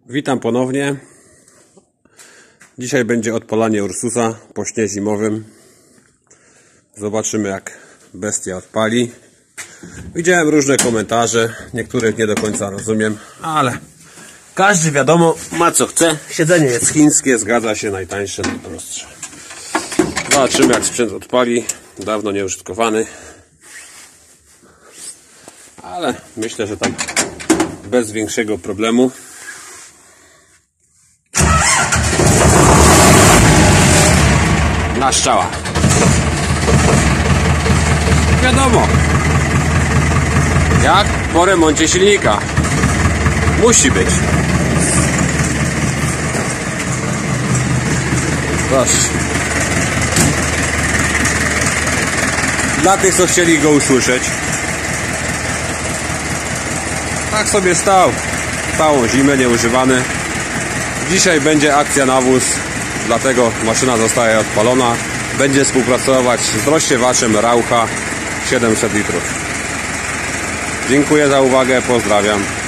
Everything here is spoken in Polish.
Witam ponownie. Dzisiaj będzie odpalanie Ursusa po śnie zimowym. Zobaczymy, jak bestia odpali. Widziałem różne komentarze, niektórych nie do końca rozumiem, ale każdy wiadomo ma co chce. Siedzenie jest chińskie, zgadza się, najtańsze, najprostsze. Zobaczymy, jak sprzęt odpali. Dawno nieużytkowany, ale myślę, że tam bez większego problemu. Na strzała. Wiadomo, jak po remoncie silnika musi być. Proszę. Dla tych, co chcieli go usłyszeć. Tak sobie stał całą zimę nieużywany. Dzisiaj będzie akcja nawóz, dlatego maszyna zostaje odpalona. Będzie współpracować z rozsiewaczem Raucha 700 litrów. Dziękuję za uwagę, pozdrawiam.